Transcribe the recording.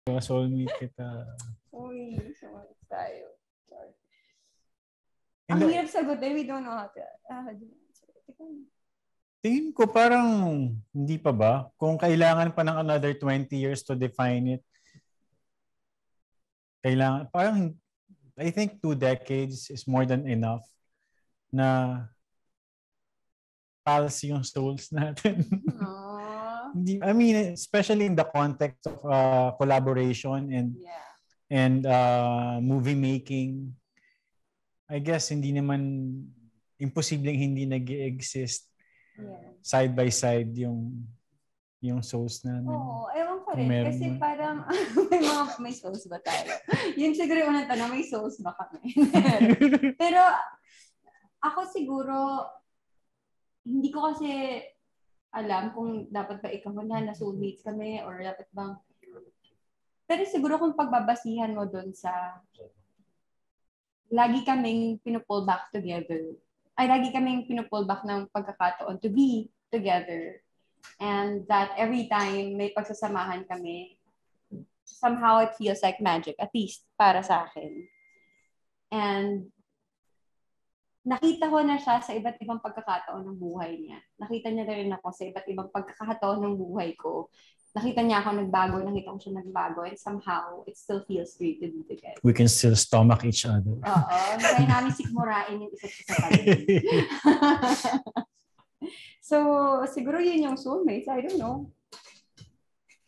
Soulmate kita. Uy, soulmates tayo. Sorry. And ang hirap sagutin. We don't know how to do it. Tingin ko parang hindi pa ba? Kung kailangan pa ng another 20 years to define it, kailangan, parang, I think 2 decades is more than enough na pals yung souls natin. I mean, especially in the context of collaboration and movie making. I guess hindi naman imposibleng hindi nag-exist side by side yung souls namin. Oo, ewan ko rin. Kasi parang may souls ba tayo? Yun siguro yung unang tanong, may souls ba kami? Pero ako siguro, hindi ko kasi alam kung dapat ba ikaw na soulmates kami or dapat bang... Pero siguro kung pagbabasihan mo dun sa lagi kaming pinupull back together. Lagi kaming pinupull back ng pagkakataon to be together. And that every time may pagsasamahan kami, somehow it feels like magic, at least para sa akin. And nakita ko na siya sa iba't ibang pagkakataon ng buhay niya. Nakita niya na rin ako sa iba't ibang pagkakataon ng buhay ko. Nakita niya ako nagbago, nakita ko siya nagbago, and somehow it still feels great to be together. We can still stomach each other. Oo. Kaya namin sikmurain yung isa't isa pala. So, siguro yun yung soulmates. I don't know.